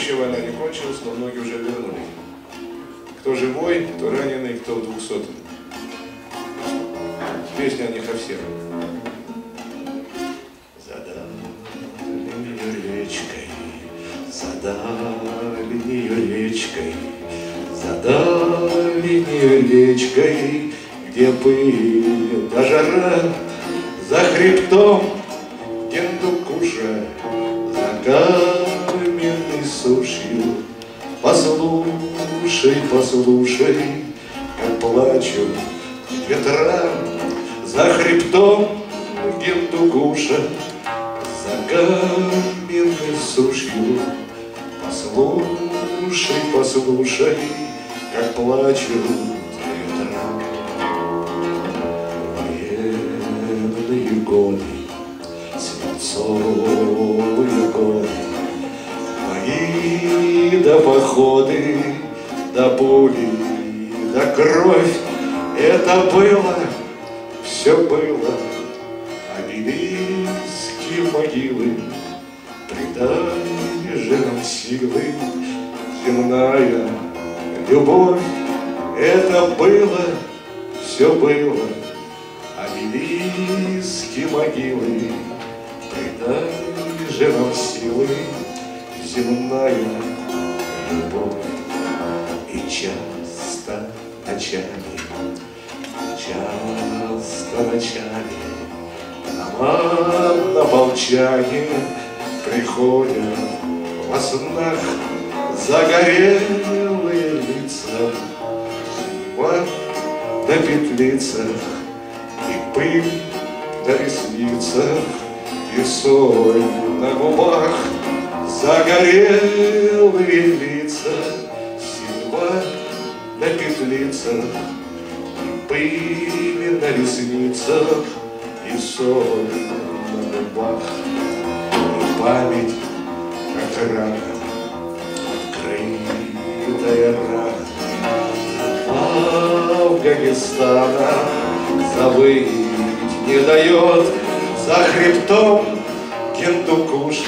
еще война не кончилась, но многие уже вернулись. Кто живой, кто раненый, кто в 200-м. Песня о них о всех. За дальней речкой, за дальней речкой, за дальней речкой, где пыль да жара, за хребтом Гиндукуша, за каменной сушью. Послушай, послушай, как плачут ветра за хребтом Гиндукуша, за каменной сушью. Послушай, послушай, как плачут ветра. Военные годы, свинцовые годы, мои да походы, да пули, да кровь. Это было, все было, обелиски могилы придали же нам силы. Земная любовь, это было, все было, обелиски могилы придали же нам силы. Земная любовь. И часто ночами, часто ночами на молчание приходят во снах загорелые лица, зима на петлицах и пыль на ресницах, и соль на губах. Загорелые лица, синева на петлицах, и пыль на ресницах, и соль на губах. И память, как рана, открытая рана Афганистана, забыть не дает за хребтом Гиндукуша,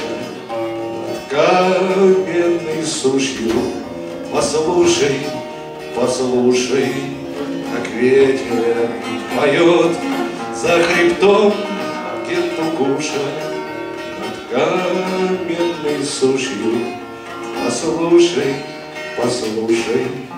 каменной сушью. Послушай, послушай, как ветер поет за хребтом Гиндукуша над каменной сушью. Послушай, послушай,